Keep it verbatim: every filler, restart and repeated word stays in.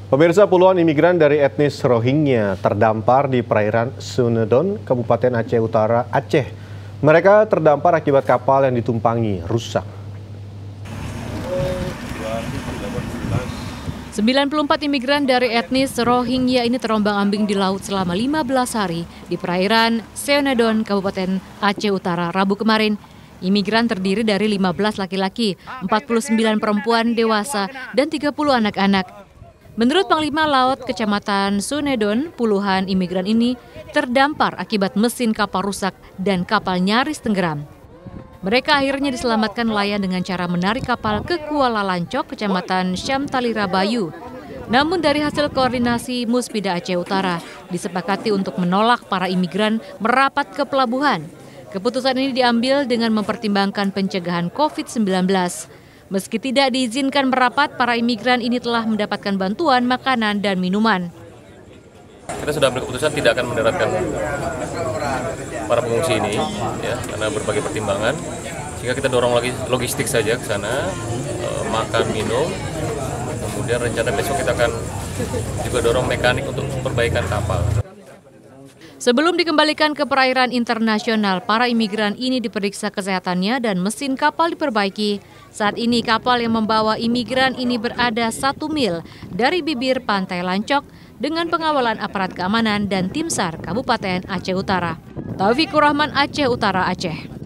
Pemirsa, puluhan imigran dari etnis Rohingya terdampar di perairan Sunedon, Kabupaten Aceh Utara, Aceh. Mereka terdampar akibat kapal yang ditumpangi rusak. sembilan puluh empat imigran dari etnis Rohingya ini terombang-ambing di laut selama lima belas hari di perairan Sunedon, Kabupaten Aceh Utara, Rabu kemarin. Imigran terdiri dari lima belas laki-laki, empat puluh sembilan perempuan dewasa, dan tiga puluh anak-anak. Menurut Panglima Laut Kecamatan Sunedon, puluhan imigran ini terdampar akibat mesin kapal rusak dan kapal nyaris tenggelam. Mereka akhirnya diselamatkan nelayan dengan cara menarik kapal ke Kuala Lancok, Kecamatan Syamtalira Bayu. Namun dari hasil koordinasi Muspida Aceh Utara, disepakati untuk menolak para imigran merapat ke pelabuhan. Keputusan ini diambil dengan mempertimbangkan pencegahan covid sembilan belas. Meski tidak diizinkan merapat, para imigran ini telah mendapatkan bantuan makanan dan minuman. Kita sudah ambil keputusan tidak akan mendaratkan para pengungsi ini, ya, karena berbagai pertimbangan. Sehingga kita dorong lagi logistik saja ke sana, eh, makan, minum. Kemudian rencana besok kita akan juga dorong mekanik untuk perbaikan kapal. Sebelum dikembalikan ke perairan internasional, para imigran ini diperiksa kesehatannya dan mesin kapal diperbaiki. Saat ini kapal yang membawa imigran ini berada satu mil dari bibir pantai Lancok dengan pengawalan aparat keamanan dan tim SAR Kabupaten Aceh Utara. Taufikur Rahman, Aceh Utara, Aceh.